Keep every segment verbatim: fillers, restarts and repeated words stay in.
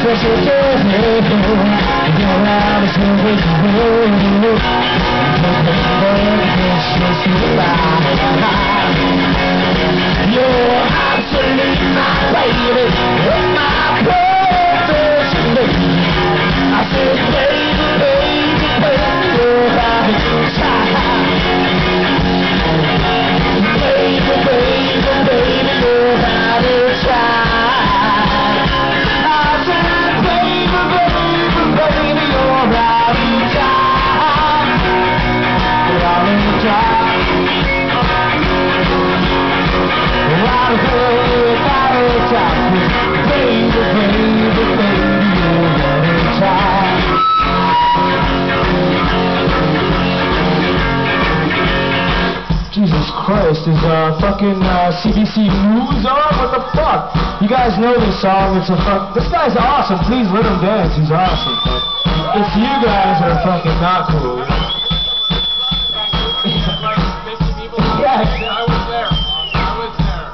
You're absolutely my baby, my perfect lady. I said, baby, baby, baby, you're right inside. Baby, baby, baby, you're right inside. I said, baby, baby, baby, you're right inside. Right inside. Right away, right inside. Baby, baby, baby, you're right inside. Jesus Christ, is uh, fucking uh, C B C News on? What the fuck? You guys know this song, it's a fuck... This guy's awesome, please let him dance, he's awesome. But if you guys are fucking not cool... Yeah, I was there. I was there.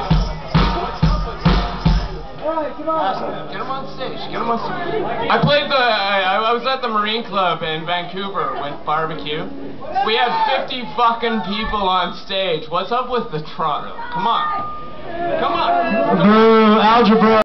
Alright, come on. Get him on stage. Get him on stage. I played the... I, I was at the Marine Club in Vancouver with barbecue. We had fifty fucking people on stage. What's up with the Toronto? Come on. Come on. Boo, algebra.